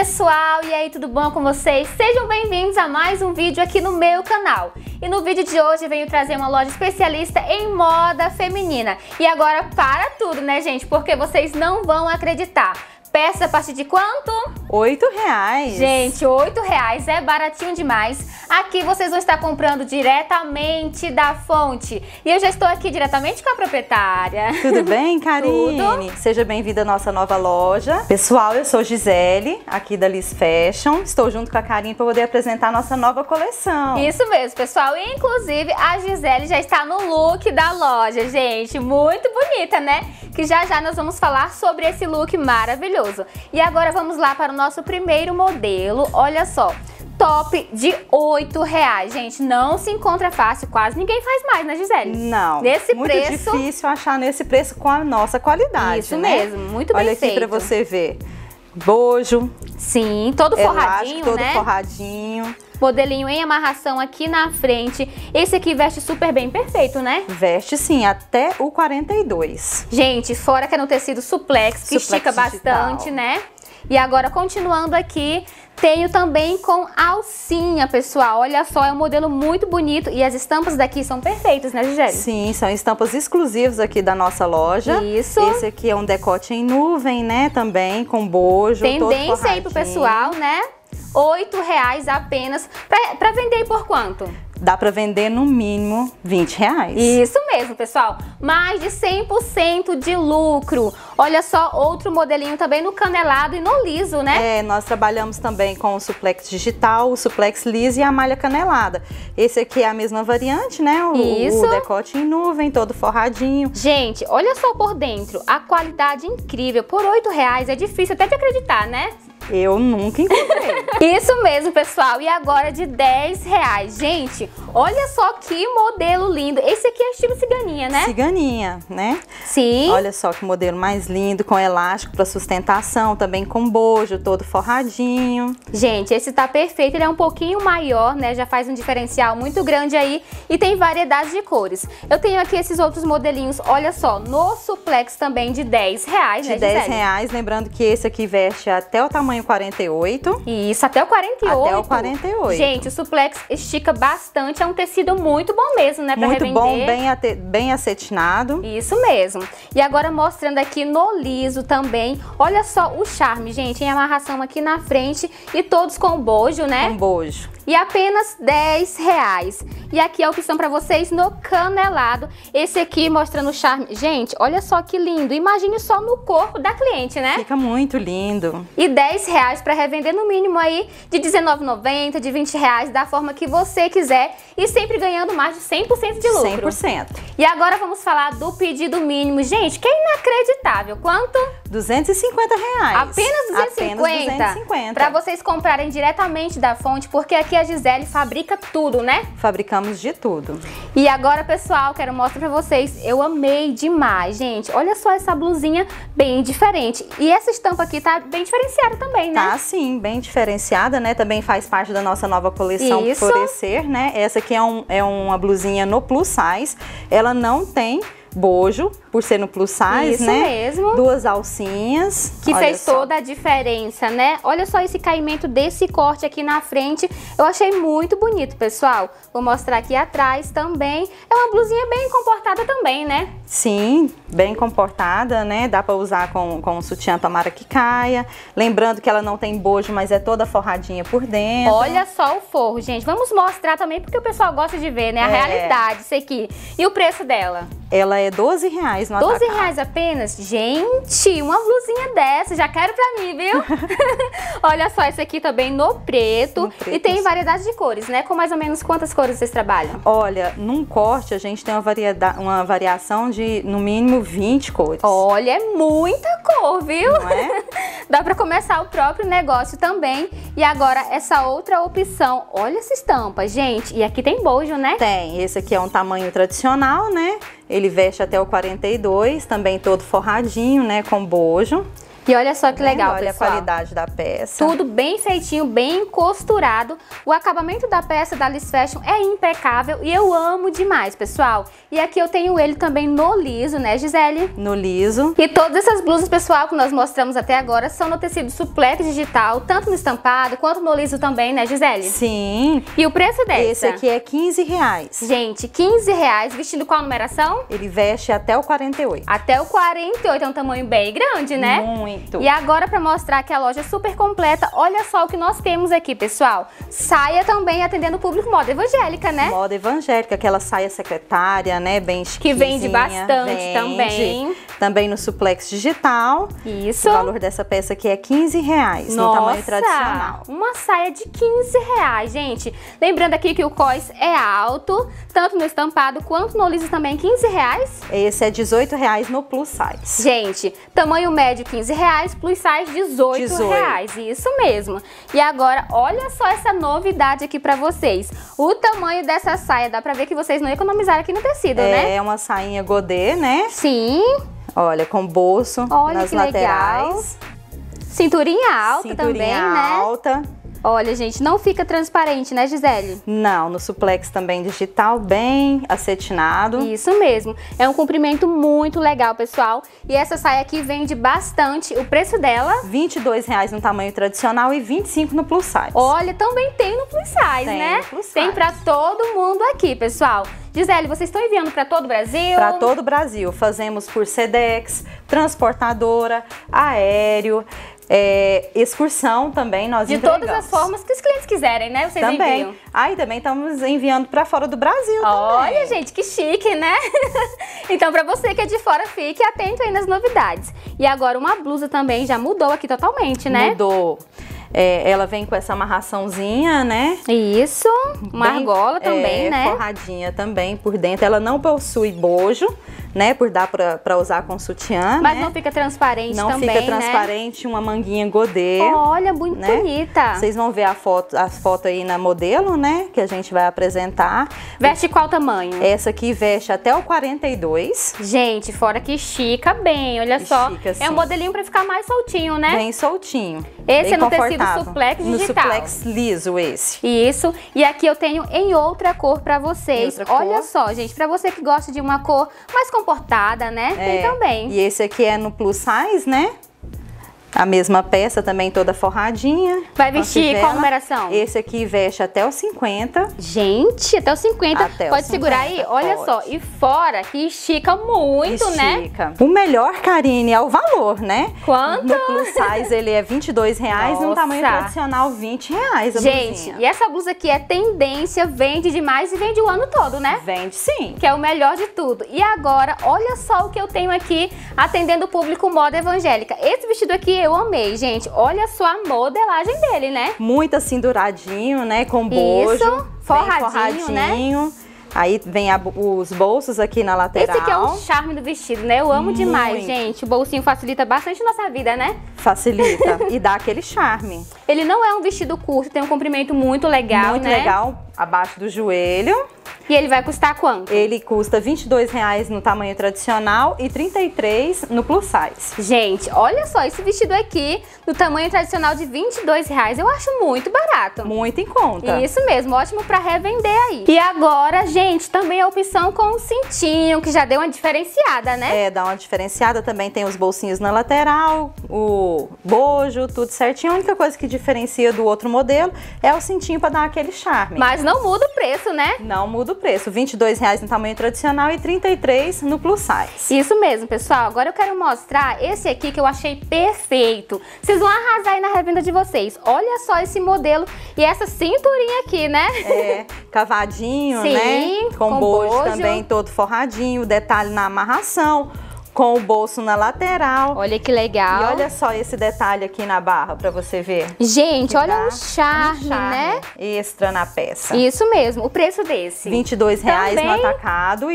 pessoal, e aí, tudo bom com vocês? Sejam bem-vindos a mais um vídeo aqui no meu canal. E no vídeo de hoje eu venho trazer uma loja especialista em moda feminina. E agora para tudo, né, gente? Porque vocês não vão acreditar. Peça a partir de quanto? R$8. Gente, R$8 é baratinho demais. Aqui vocês vão estar comprando diretamente da fonte. E eu já estou aqui diretamente com a proprietária. Tudo bem, Karine? Tudo. Seja bem-vinda à nossa nova loja. Pessoal, eu sou Gisele, aqui da Liz Fashion. Estou junto com a Karine para poder apresentar a nossa nova coleção. Isso mesmo, pessoal. E, inclusive, a Gisele já está no look da loja, gente. Muito bonita, né? Que já já nós vamos falar sobre esse look maravilhoso. E agora vamos lá para o nosso primeiro modelo. Olha só, top de R$8. Gente, não se encontra fácil, quase ninguém faz mais, né, Gisele? Não, nesse muito preço, difícil achar nesse preço com a nossa qualidade, isso né? mesmo, muito bem feito. Olha aqui para você ver. Bojo. Sim, todo forradinho, elástico, todo né? forradinho. Modelinho em amarração aqui na frente. Esse aqui veste super bem, perfeito, né? Veste sim, até o 42. Gente, fora que é no tecido suplex, que estica bastante, né? E agora, continuando aqui, tenho também com alcinha, pessoal. Olha só, é um modelo muito bonito e as estampas daqui são perfeitas, né, Gisele? Sim, são estampas exclusivas aqui da nossa loja. Isso. Esse aqui é um decote em nuvem, né, também, com bojo, tendência aí pro pessoal, né? R$8 apenas. Pra vender por quanto? Dá pra vender no mínimo R$20. Isso mesmo, pessoal. Mais de 100% de lucro. Olha só, outro modelinho também no canelado e no liso, né? É, nós trabalhamos também com o suplex digital, o suplex liso e a malha canelada. Esse aqui é a mesma variante, né? Isso. O decote em nuvem, todo forradinho. Gente, olha só por dentro, a qualidade incrível. Por R$8 é difícil até de acreditar, né? Eu nunca encontrei. Isso mesmo, pessoal. E agora de R$10. Gente, olha só que modelo lindo. Esse aqui é estilo ciganinha, né? Ciganinha, né? Sim. Olha só que modelo mais lindo, com elástico para sustentação, também com bojo, todo forradinho. Gente, esse tá perfeito. Ele é um pouquinho maior, né? Já faz um diferencial muito grande aí. E tem variedade de cores. Eu tenho aqui esses outros modelinhos, olha só, no suplex também de R$10, De né, R$10, lembrando que esse aqui veste até o tamanho 48. Isso, até o 48. Até o 48. Gente, o suplex estica bastante, é um tecido muito bom mesmo, né, pra muito revender. bom, bem acetinado. Isso mesmo. E agora mostrando aqui no liso também, olha só o charme, gente, em amarração aqui na frente e todos com bojo, né? Com bojo. E apenas R$10. E aqui a opção para vocês no canelado. Esse aqui mostrando o charme. Gente, olha só que lindo. Imagine só no corpo da cliente, né? Fica muito lindo. E R$10 para revender no mínimo aí de R$19,90, de R$20, da forma que você quiser. E sempre ganhando mais de 100% de lucro. 100%. E agora vamos falar do pedido mínimo. Gente, que é inacreditável. Quanto? R$250. Apenas 250? Apenas 250. Para vocês comprarem diretamente da fonte, porque aqui a Gisele fabrica tudo, né? Fabricamos de tudo. E agora, pessoal, quero mostrar pra vocês. Eu amei demais, gente. Olha só essa blusinha bem diferente. E essa estampa aqui tá bem diferenciada também, né? Tá, sim, bem diferenciada, né? Também faz parte da nossa nova coleção Isso. Florescer, né? Essa aqui é uma blusinha no plus size. Ela não tem bojo, por ser no plus size, Isso né? mesmo. Duas alcinhas. Que olha fez só. toda a diferença, né? Olha só esse caimento desse corte aqui na frente. Eu achei muito bonito, pessoal. Vou mostrar aqui atrás também. É uma blusinha bem comportada também, né? Sim, bem comportada, né? Dá pra usar com um sutiã, tomara que caia. Lembrando que ela não tem bojo, mas é toda forradinha por dentro. Olha só o forro, gente. Vamos mostrar também, porque o pessoal gosta de ver, né? A realidade, isso aqui. E o preço dela? Ela é R$12 no atacado. R$12 apenas? Gente, uma blusinha dessa, já quero pra mim, viu? Olha só, esse aqui também no preto. E tem variedade de cores, né? Com mais ou menos quantas cores vocês trabalham? Olha, num corte a gente tem uma variação de no mínimo 20 cores. Olha, é muita cor, viu? Não é? Dá pra começar o próprio negócio também. E agora essa outra opção, olha essa estampa, gente. E aqui tem bojo, né? Tem, esse aqui é um tamanho tradicional, né? Ele veste até o 42, também todo forradinho, né, com bojo. E olha só que legal, olha pessoal. a qualidade da peça. Tudo bem feitinho, bem costurado. O acabamento da peça da Liz Fashion é impecável e eu amo demais, pessoal. E aqui eu tenho ele também no liso, né, Gisele? No liso. E todas essas blusas, pessoal, que nós mostramos até agora são no tecido suplex digital, tanto no estampado quanto no liso também, né, Gisele? Sim. E o preço dessa? Esse aqui é R$15. Gente, R$15, vestindo qual numeração? Ele veste até o 48. Até o 48, é um tamanho bem grande, né? Muito. E agora, para mostrar que a loja é super completa, olha só o que nós temos aqui, pessoal. Saia também atendendo o público moda evangélica, né? Moda evangélica, aquela saia secretária, né? Bem chiquezinha. Que vende bastante também. Também no suplex digital. Isso. O valor dessa peça aqui é R$15 no tamanho tradicional. Uma saia de R$15, gente. Lembrando aqui que o cós é alto, tanto no estampado quanto no liso também, R$15. Esse é R$18 no plus size. Gente, tamanho médio R$15, plus size R$18. Isso mesmo. E agora, olha só essa novidade aqui pra vocês. O tamanho dessa saia, dá pra ver que vocês não economizaram aqui no tecido, né? É uma sainha godê, né? Sim. Olha, com bolso nas laterais. Cinturinha alta também, né? Alta. Olha, gente, não fica transparente, né, Gisele? Não, no suplex também digital, bem acetinado. Isso mesmo. É um comprimento muito legal, pessoal. E essa saia aqui vende bastante. O preço dela? R$22 no tamanho tradicional e R$25 no plus size. Olha, também tem no plus size, né? No plus size. Tem pra todo mundo aqui, pessoal. Gisele, vocês estão enviando para todo o Brasil? Para todo o Brasil. Fazemos por Sedex, transportadora, aéreo, excursão também nós entregamos. De todas as formas que os clientes quiserem, né? Vocês também enviam. Aí também estamos enviando para fora do Brasil também. Olha, gente, que chique, né? Então, para você que é de fora, fique atento aí nas novidades. E agora uma blusa também já mudou aqui totalmente, né? Mudou. Ela vem com essa amarraçãozinha, né? Isso, uma argola também, né? Forradinha também por dentro. Ela não possui bojo, né? Por dar pra usar com sutiã, Mas né? não fica transparente não também, fica transparente, né? Uma manguinha godê. Olha, muito bonita. Vocês vão ver as fotos aí na modelo, né? Que a gente vai apresentar. Veste qual tamanho? Essa aqui veste até o 42. Gente, fora que estica bem, olha só. Chica, é um modelinho pra ficar mais soltinho, né? Bem soltinho. Esse bem é no tecido confortável. suplex digital. No suplex liso esse. Isso. E aqui eu tenho em outra cor pra vocês. Olha só, gente, pra você que gosta de uma cor mais comportada, né? Tem também. E esse aqui é no plus size, né? A mesma peça também toda forradinha. Vai vestir qual numeração? Esse aqui veste até o 50. Gente, até o 50. Até pode o segurar 50, aí? Olha pode. só. E fora que estica muito, né? O melhor, Karine, é o valor, né? Quanto? No plus size ele é R$22, no tamanho tradicional R$20. Gente, e essa blusa aqui é tendência, vende demais e vende o ano todo, né? Vende sim. Que é o melhor de tudo. E agora, olha só o que eu tenho aqui atendendo o público moda evangélica. Esse vestido aqui eu amei, gente. Olha só a modelagem dele, né? Muito acinduradinho, né? Com bojo. Isso, forradinho, né? Aí vem os bolsos aqui na lateral. Esse aqui é o charme do vestido, né? Eu amo demais, gente. O bolsinho facilita bastante nossa vida, né? Facilita e dá aquele charme. Ele não é um vestido curto, tem um comprimento muito legal, muito né? legal, abaixo do joelho. E ele vai custar quanto? Ele custa R$22 no tamanho tradicional e R$33 no plus size. Gente, olha só, esse vestido aqui, no tamanho tradicional de R$22, eu acho muito barato. Muito em conta. Isso mesmo, ótimo pra revender aí. E agora, gente, também a opção com o cintinho, que já deu uma diferenciada, né? Dá uma diferenciada, também tem os bolsinhos na lateral, o bojo, tudo certinho. A única coisa que diferencia do outro modelo é o cintinho pra dar aquele charme. Mas não muda o preço, né? Não muda o preço, R$22 no tamanho tradicional e R$33 no plus size. Isso mesmo, pessoal. Agora eu quero mostrar esse aqui que eu achei perfeito. Vocês vão arrasar aí na revenda de vocês. Olha só esse modelo e essa cinturinha aqui, né? Cavadinho, sim, né? Com bojo também todo forradinho, detalhe na amarração. Com o bolso na lateral. Olha que legal. E olha só esse detalhe aqui na barra pra você ver. Gente, olha o charme, né? Extra na peça. Isso mesmo. O preço desse? R$22 no atacado e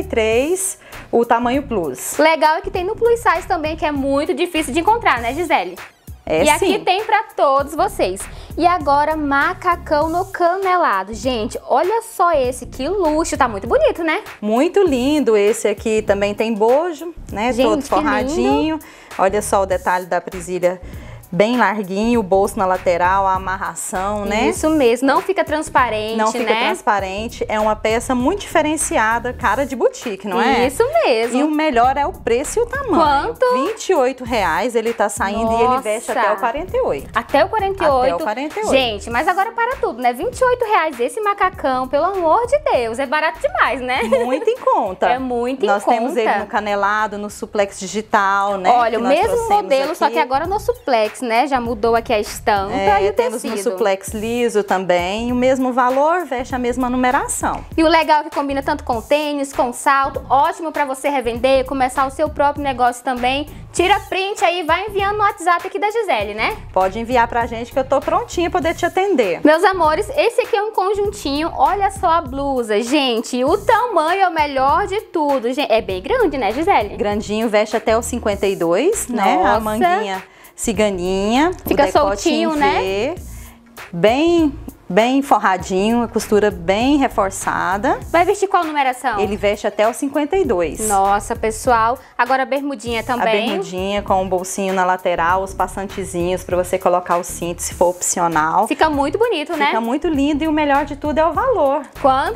R$33 o tamanho plus. Legal é que tem no plus size também, que é muito difícil de encontrar, né, Gisele? E aqui tem pra todos vocês. E agora, macacão no canelado. Gente, olha só esse, que luxo. Tá muito bonito, né? Muito lindo. Esse aqui também tem bojo, né? Gente, todo forradinho. Olha só o detalhe da presilha. Bem larguinho, o bolso na lateral, a amarração, né? Isso mesmo, não fica transparente, Não fica né? transparente, é uma peça muito diferenciada, cara de boutique, não é? Isso mesmo. E o melhor é o preço e o tamanho. Quanto? R$28 ele tá saindo. Nossa. E ele veste até o 48. Até o 48. Até o 48. Gente, mas agora para tudo, né? R$28 esse macacão, pelo amor de Deus, é barato demais, né? Muito em conta. É muito em Nós conta. temos ele no canelado, no suplex digital, né? Olha, o que nós mesmo trouxemos modelo, só aqui. que agora no suplex, né? Já mudou aqui a estampa e o temos tecido. no suplex liso também, o mesmo valor, veste a mesma numeração. E o legal é que combina tanto com tênis, com salto, ótimo para você revender, começar o seu próprio negócio também. Tira print aí, vai enviando no WhatsApp aqui da Gisele, né? Pode enviar pra gente que eu tô prontinha pra poder te atender. Meus amores, esse aqui é um conjuntinho, olha só a blusa, gente, o tamanho é o melhor de tudo, gente. É bem grande, né, Gisele? Grandinho, veste até o 52, né? Nossa. A manguinha ciganinha, Fica o decote soltinho, em V, né? Bem forradinho, a costura bem reforçada. Vai vestir qual numeração? Ele veste até o 52. Nossa, pessoal. Agora a bermudinha também. A bermudinha com um bolsinho na lateral, os passantezinhos para você colocar o cinto se for opcional. Fica muito bonito, né? Fica muito lindo e o melhor de tudo é o valor. Quanto?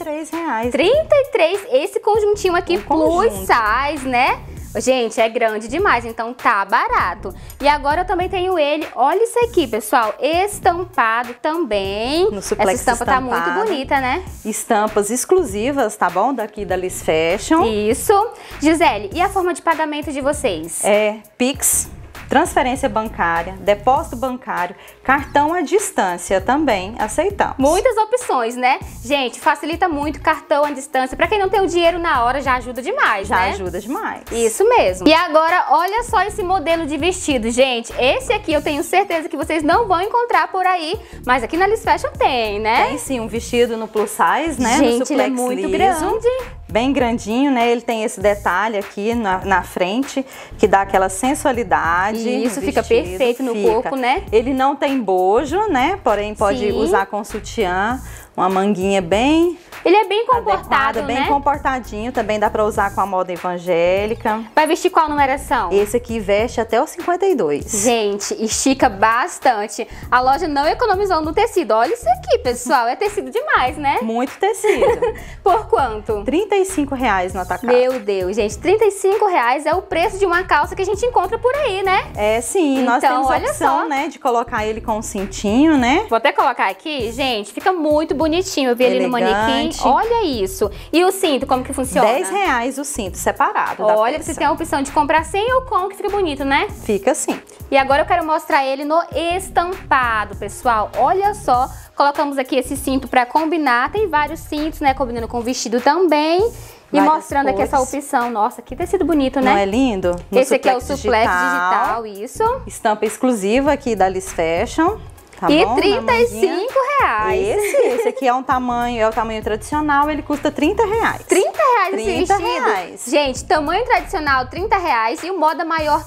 R$33. 33, esse conjuntinho aqui Um plus conjunto. size, né? Gente, é grande demais, então tá barato. E agora eu também tenho ele, olha isso aqui, pessoal, estampado também. No suplex Essa estampa tá muito estampado. bonita, né? Estampas exclusivas, tá bom? Daqui da Liz Fashion. Isso. Gisele, e a forma de pagamento de vocês? É Pix, transferência bancária, depósito bancário, cartão à distância também aceitamos. Muitas opções, né? Gente, facilita muito cartão à distância. Pra quem não tem o dinheiro na hora, já ajuda demais, Já né? ajuda demais. Isso mesmo. E agora, olha só esse modelo de vestido, gente. Esse aqui eu tenho certeza que vocês não vão encontrar por aí, mas aqui na Liz Fashion tem, né? Tem sim um vestido no plus size, né? Gente, no suplex ele é muito liso, grande. bem grandinho, né? Ele tem esse detalhe aqui na frente, que dá aquela sensualidade. Isso, no fica vestido, perfeito no corpo, né? Ele não tem bojo, né? Porém, pode Sim. usar com sutiã, uma manguinha bem Ele é bem comportado, adequada, bem né? comportadinho. Também dá pra usar com a moda evangélica. Vai vestir qual numeração? Esse aqui veste até o 52. Gente, estica bastante. A loja não economizou no tecido. Olha isso aqui, pessoal. É tecido demais, né? Muito tecido. Por quanto? R$35 no atacado. Meu Deus, gente. R$35 é o preço de uma calça que a gente encontra por aí, né? É, sim. Nós Então, temos a olha opção, só. né, de colocar ele com um cintinho, né? Vou até colocar aqui, gente, fica muito bonitinho. Eu vi ali no manequim. Elegante. Olha isso. E o cinto, como que funciona? R$10 o cinto separado da Olha, peça. você tem a opção de comprar sem ou com, que fica bonito, né? Fica assim. E agora eu quero mostrar ele no estampado, pessoal. Olha só, colocamos aqui esse cinto pra combinar. Tem vários cintos, né, combinando com o vestido também. E Várias mostrando aqui essa cores. opção. Nossa, que tecido bonito, né? Não é lindo? No Esse aqui é o suplex digital. digital, isso. Estampa exclusiva aqui da Liz Fashion. Tá E bom? Na manguinha. R$35. Esse aqui é o tamanho tradicional, ele custa R$30. R$30 esse vestido. R$30. Gente, tamanho tradicional R$30 e o moda maior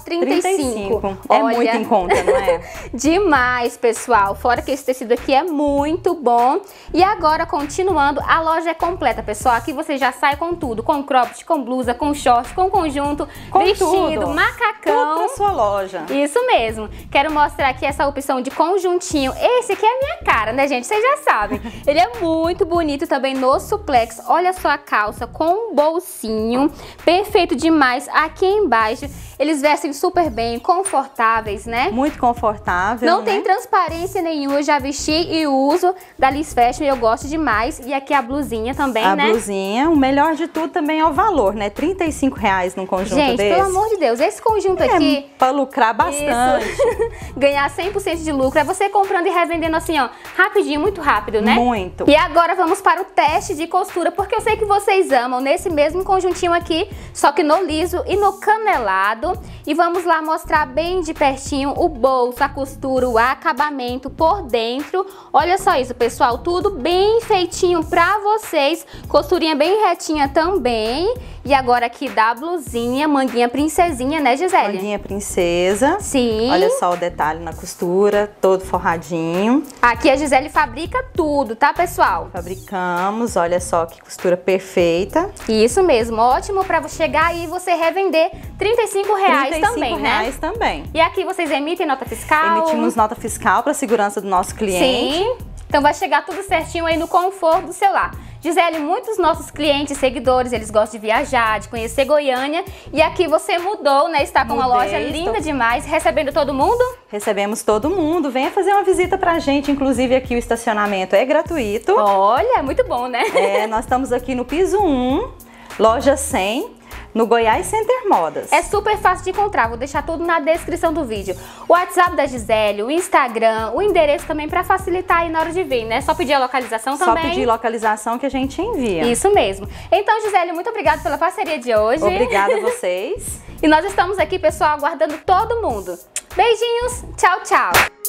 R$35. É Olha, muito em conta, não é? demais, pessoal. Fora que esse tecido aqui é muito bom. E agora, continuando, a loja é completa, pessoal. Aqui você já sai com tudo. Com cropped, com blusa, com short, com conjunto, Com vestido, tudo. macacão. Tudo pra sua loja. Isso mesmo. Quero mostrar aqui essa opção de conjuntinho. Esse aqui é a minha cara, né, gente? Vocês já sabem. Ele é muito bonito também no suplex. Olha só a calça com um bolsinho. Perfeito demais. Aqui embaixo, eles vestem super bem, confortáveis, né? Muito confortável, Não né? tem transparência nenhuma. Eu já vesti e uso da Liz Fashion. Eu gosto demais. E aqui a blusinha também, A né? blusinha, o melhor de tudo também é o valor, né? R$35 num conjunto Gente, desse. pelo amor de Deus, esse conjunto aqui... Pra lucrar bastante. Isso. Ganhar 100% de lucro. É você comprando e revendendo assim, ó, rapidinho, muito rápido, né? Muito. E agora vamos para o teste de costura, porque eu sei que vocês amam nesse mesmo conjuntinho aqui, só que no liso e no canelado. E vamos lá mostrar bem de pertinho o bolso, a costura, o acabamento por dentro. Olha só isso, pessoal, tudo bem feitinho pra vocês. Costurinha bem retinha também. E agora aqui da blusinha, manguinha princesinha, né, Gisele? Manguinha princesa. Sim. Olha só o detalhe na costura, todo forradinho. Aqui a Gisele fabrica tudo, tá, pessoal? Fabricamos, olha só que costura perfeita. Isso mesmo, ótimo pra chegar aí e você revender R$35 também, né? R$35 também. E aqui vocês emitem nota fiscal? Emitimos nota fiscal para segurança do nosso cliente. Sim, então vai chegar tudo certinho aí no conforto do seu lar. Gisele, muitos nossos clientes, seguidores, eles gostam de viajar, de conhecer Goiânia. E aqui você mudou, né? Está com uma loja linda demais, recebendo todo mundo? Recebemos todo mundo. Venha fazer uma visita pra gente. Inclusive aqui o estacionamento é gratuito. Olha, muito bom, né? Nós estamos aqui no piso 1, loja 100. No Goiás Center Modas. É super fácil de encontrar, vou deixar tudo na descrição do vídeo. O WhatsApp da Gisele, o Instagram, o endereço também para facilitar aí na hora de vir, né? Só pedir a localização também. Só pedir localização que a gente envia. Isso mesmo. Então, Gisele, muito obrigada pela parceria de hoje. Obrigada a vocês. E nós estamos aqui, pessoal, aguardando todo mundo. Beijinhos, tchau, tchau.